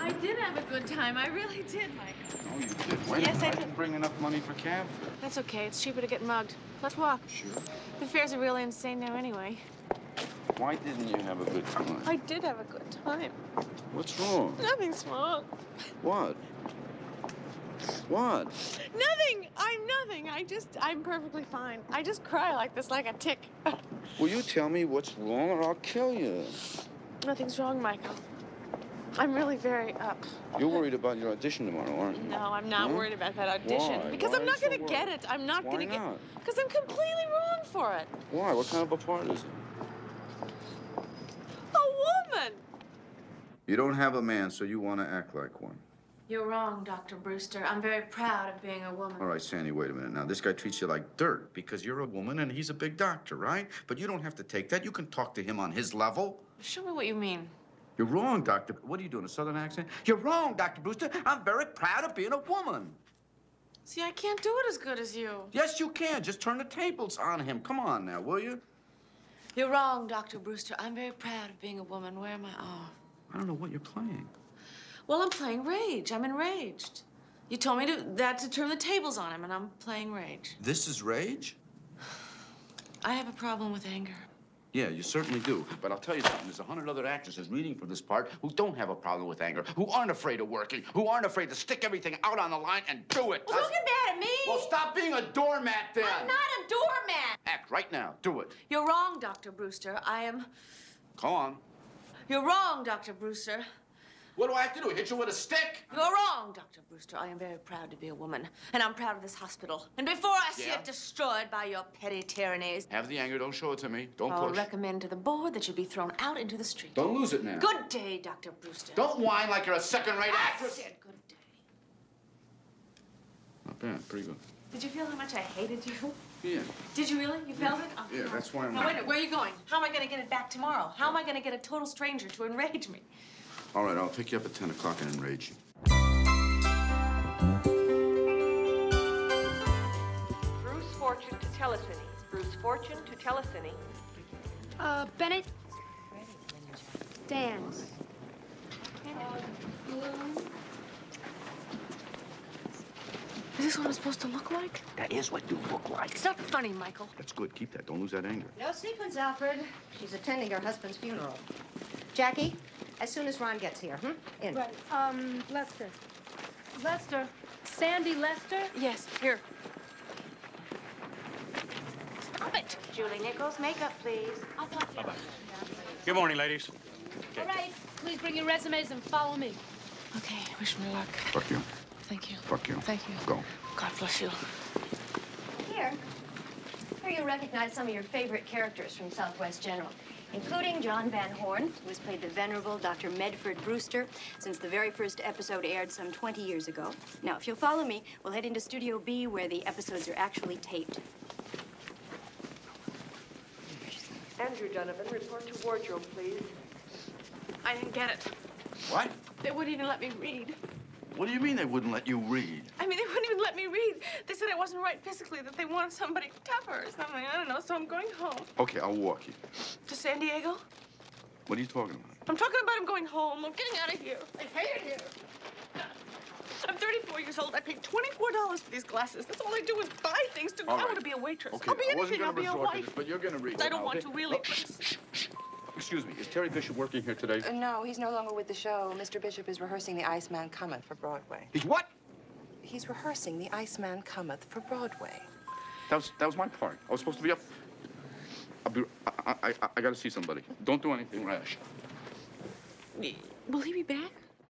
I did have a good time. I really did, Mike. No, you did. Wait Yes, a minute. I I did. didn't bring enough money for cab fare. That's okay. It's cheaper to get mugged. Let's walk. Sure. The fares are really insane now anyway. Why didn't you have a good time? I did have a good time. What's wrong? Nothing's wrong. What? What? Nothing. I'm nothing. I'm perfectly fine. I just cry like this, like a tick. Will you tell me what's wrong or I'll kill you? Nothing's wrong, Michael. I'm really very up. You're worried about your audition tomorrow, aren't you? No, I'm not worried about that audition. Why? Because Why I'm are not you going so to get worried? it. I'm not Why going to get not? Because I'm completely wrong for it. Why? What kind of a part is it? A woman. You don't have a man, so you want to act like one. You're wrong, Dr. Brewster. I'm very proud of being a woman. All right, Sandy, wait a minute. Now, this guy treats you like dirt because you're a woman and he's a big doctor, right? But you don't have to take that. You can talk to him on his level. Show me what you mean. You're wrong, Doctor. What are you doing, a Southern accent? You're wrong, Dr. Brewster. I'm very proud of being a woman. See, I can't do it as good as you. Yes, you can. Just turn the tables on him. Come on now, will you? You're wrong, Dr. Brewster. I'm very proud of being a woman. Where am I? Oh. I don't know what you're playing. Well, I'm playing rage. I'm enraged. You told me to turn the tables on him, and I'm playing rage. This is rage? I have a problem with anger. Yeah, you certainly do. But I'll tell you something. There's 100 other actresses reading for this part who don't have a problem with anger, who aren't afraid of working, who aren't afraid to stick everything out on the line and do it. Well, don't get mad at me. Well, stop being a doormat then. I'm not a doormat. Act right now. Do it. You're wrong, Dr. Brewster. Go on. You're wrong, Dr. Brewster. What do I have to do? Hit you with a stick? You're wrong, Dr. Brewster. I am very proud to be a woman, and I'm proud of this hospital. And before I see it destroyed by your petty tyrannies, Have the anger. Don't show it to me. Don't I'll push. recommend to the board that you be thrown out into the street. Don't lose it now. Good day, Dr. Brewster. Don't whine like you're a second-rate I actress. said good day. Not bad. Pretty good. Did you feel how much I hated you? Yeah. Did you really? You felt it? Oh, Yeah, that's why I'm... Now, wait a minute. Where are you going? How am I going to get it back tomorrow? How am I going to get a total stranger to enrage me? All right, I'll pick you up at 10 o'clock and enrage you. Bruce Fortune to Telecine. Bruce Fortune to Telecine. Bennett? Dan. Is this what I'm supposed to look like? That is what you look like. It's not funny, Michael. That's good. Keep that. Don't lose that anger. No sequence, Alfred. She's attending her husband's funeral. Jackie, as soon as Ron gets here, in. Right. Lester. Lester. Sandy Lester? Yes, here. Stop it. Julie Nichols, makeup, please. I'll talk to you. Good morning, ladies. All right. Please bring your resumes and follow me. Okay, wish me luck. Fuck you. Thank you. Fuck you. Thank you. Go. God bless you. Here you'll recognize some of your favorite characters from Southwest General, including John Van Horn, who has played the venerable Dr. Medford Brewster since the very first episode aired some 20 years ago. Now, if you'll follow me, we'll head into Studio B, where the episodes are actually taped. Andrew Donovan, report to wardrobe, please. I didn't get it. What? They wouldn't even let me read. What do you mean they wouldn't let you read? I mean, they wouldn't even let me read. They said I wasn't right physically, that they wanted somebody tougher or something. I don't know, so I'm going home. Okay, I'll walk you. To San Diego? What are you talking about? I'm talking about I'm going home. I'm getting out of here. I hate it here. I'm 34 years old. I paid $24 for these glasses. That's all I do is buy things to... All I right. want to be a waitress. Okay, I'll be I wasn't anything. I'll going be to a resort to wife. this, but you're going to read. I don't want okay? to really. Excuse me, is Terry Bishop working here today? No, he's no longer with the show. Mr. Bishop is rehearsing The Iceman Cometh for Broadway. He's what? He's rehearsing The Iceman Cometh for Broadway. That was my part. I was supposed to be up. I got to see somebody. Don't do anything rash. Will he be back?